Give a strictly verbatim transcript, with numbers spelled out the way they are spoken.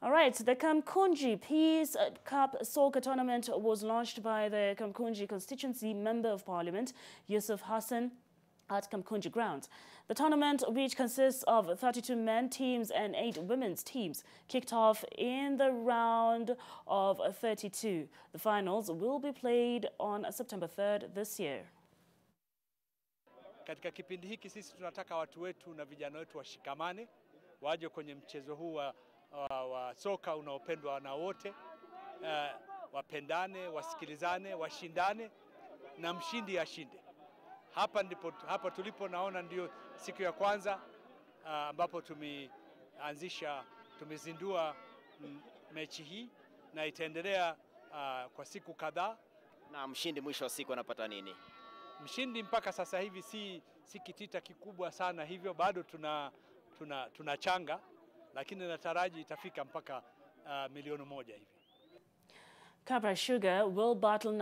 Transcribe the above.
All right, the Kamukunji Peace Cup Soccer tournament was launched by the Kamukunji constituency Member of Parliament, Yusuf Hassan, at Kamukunji grounds. The tournament, which consists of thirty-two men teams and eight women's teams, kicked off in the round of thirty-two. The finals will be played on September third this year. Katika kipindi hiki sisi tunataka watu wetu na vijana wetu washikamane, waje kwenye mchezo huu wa, wa, wa soka unaopendwa na wote, uh, wapendane, wasikilizane, washindane na mshindi ashinde. Hapa ndipo hapa tulipo naona ndio siku ya kwanza uh, ambapo tumeanzisha tumezindua mechi hii na itaendelea uh, kwa siku kadhaa. Na mshindi mwisho wa siku anapata nini? Mshindi mpaka sasa hivi si si kitita kikubwa sana, hivyo bado tuna tuna tunachanga, lakini nataraji itafika mpaka uh, milioni moja hivi. Kabra Sugar will battle